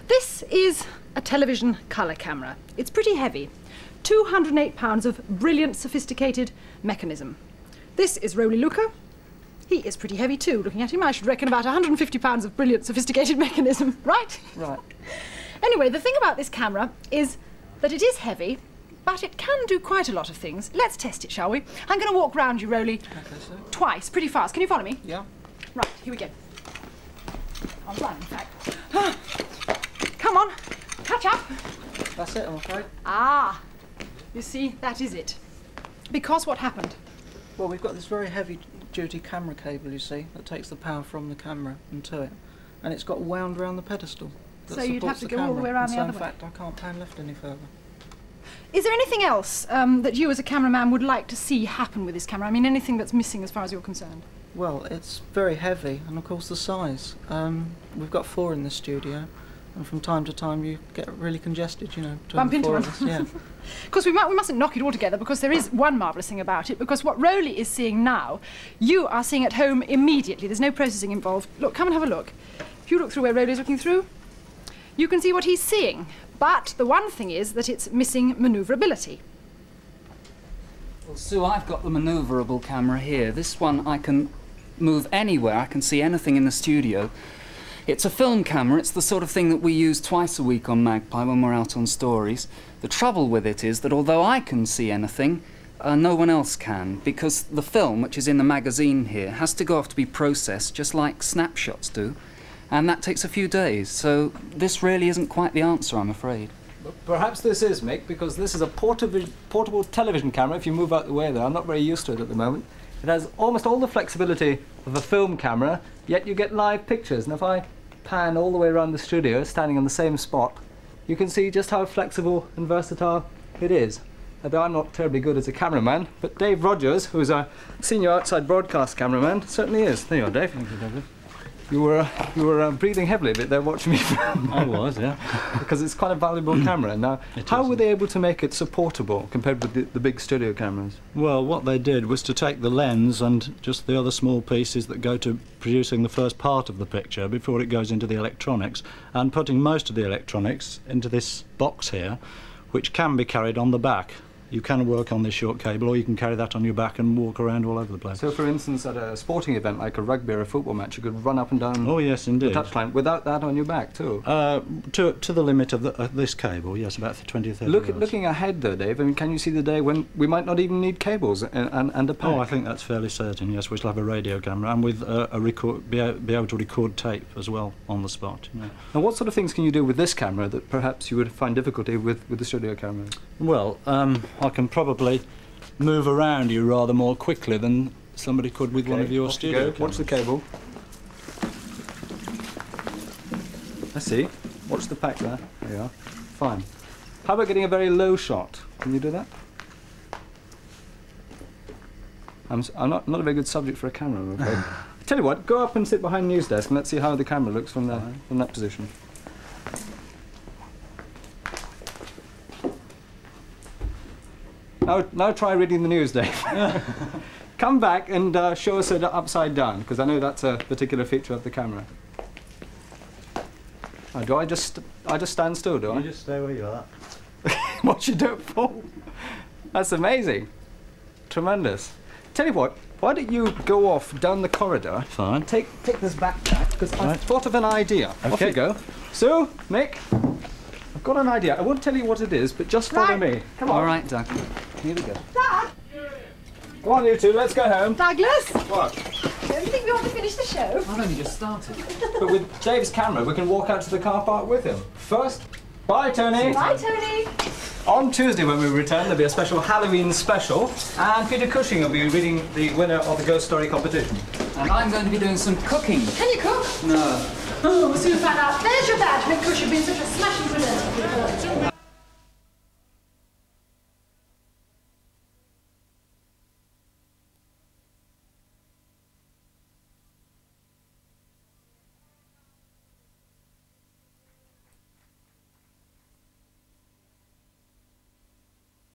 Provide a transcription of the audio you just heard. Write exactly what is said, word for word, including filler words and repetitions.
This is a television colour camera. It's pretty heavy. two hundred and eight pounds of brilliant, sophisticated mechanism. This is Roly Luca. He is pretty heavy too. Looking at him, I should reckon about one hundred and fifty pounds of brilliant, sophisticated mechanism, right? Right. Anyway, the thing about this camera is that it is heavy, but it can do quite a lot of things. Let's test it, shall we? I'm going to walk round you, Roly, Okay, so. twice, pretty fast. Can you follow me? Yeah. Right, here we go. I'll run, in fact. Come on, catch up. That's it, I'm afraid. Ah, you see, that is it. Because what happened? Well, we've got this very heavy-duty camera cable, you see, that takes the power from the camera and to it. And it's got wound around the pedestal. that So you'd have supports to the go all the camera. way around And the so other in way. fact, I can't pan left any further. Is there anything else um, that you as a cameraman would like to see happen with this camera? I mean, anything that's missing as far as you're concerned? Well, it's very heavy, and of course the size. Um, we've got four in the studio, and from time to time you get really congested, you know, between Bump the into four one. of us. Yeah. Of course, we, might, we mustn't knock it all together, because there is one marvellous thing about it, because what Roly is seeing now, you are seeing at home immediately. There's no processing involved. Look, come and have a look. If you look through where Roly's looking through, you can see what he's seeing. But the one thing is that it's missing manoeuvrability. Well, Sue, I've got the manoeuvrable camera here. This one I can move anywhere. I can see anything in the studio. It's a film camera. It's the sort of thing that we use twice a week on Magpie when we're out on stories. The trouble with it is that although I can see anything, uh, no one else can, because the film, which is in the magazine here, has to go off to be processed just like snapshots do, and that takes a few days. So this really isn't quite the answer, I'm afraid. Perhaps this is, Mick, because this is a portable, portable television camera. If you move out the way there, I'm not very used to it at the moment. It has almost all the flexibility of a film camera, yet you get live pictures. And if I pan all the way around the studio, standing on the same spot, you can see just how flexible and versatile it is. Although I'm not terribly good as a cameraman, but Dave Rogers, who's a senior outside broadcast cameraman, certainly is. There you are, Dave. Thank you, David. You were, uh, you were uh, breathing heavily a bit there watching me film. I was, yeah. Because it's quite a valuable camera. Now, It how is. were they able to make it supportable compared with the, the big studio cameras? Well, what they did was to take the lens and just the other small pieces that go to producing the first part of the picture before it goes into the electronics, and putting most of the electronics into this box here, which can be carried on the back. You can work on this short cable, or you can carry that on your back and walk around all over the place. So, for instance, at a sporting event like a rugby or a football match, you could run up and down Oh yes, the indeed. touchline without that on your back too. Uh, to, to the limit of the, uh, this cable, yes, about twenty, thirty Look, yards. looking ahead though, Dave, I mean, can you see the day when we might not even need cables and, and, and a pack? Oh, I think that's fairly certain, yes. We shall have a radio camera, and with uh, a record, be, a, be able to record tape as well on the spot. You know. And what sort of things can you do with this camera that perhaps you would find difficulty with with the studio cameras? Well, um, I can probably move around you rather more quickly than somebody could with one of your off you studio go. Watch the cameras. cable. I see. Watch the pack there. There you are. Fine. How about getting a very low shot? Can you do that? I'm, s I'm not, not a very good subject for a camera, I'm afraid. Tell you what, go up and sit behind the news desk and let's see how the camera looks from, there, from that position. Now, now try reading the news, Dave. Come back and uh, show us it upside down, because I know that's a particular feature of the camera. Oh, do I just, I just stand still, do I? You just stay where you are. What you do it for? That's amazing. Tremendous. Tell you what, why don't you go off down the corridor? Fine. Take, take this backpack, because Right. I've thought of an idea. Off Okay. you go. Sue, Mick, I've got an idea. I won't tell you what it is, but just follow Right. me. Come on. All right, Doug. Here we go. Dad! Come on, you two, let's go home. Douglas! What? Don't you think we want to finish the show? I've only just started. But with Dave's camera, we can walk out to the car park with him. First, bye, Tony. Bye, Tony! On Tuesday when we return, there'll be a special Halloween special, and Peter Cushing will be reading the winner of the Ghost Story competition. And I'm going to be doing some cooking. Can you cook? No. Oh, we'll soon find out. There's your badge, Mick Cush. You've been such a smashing winner.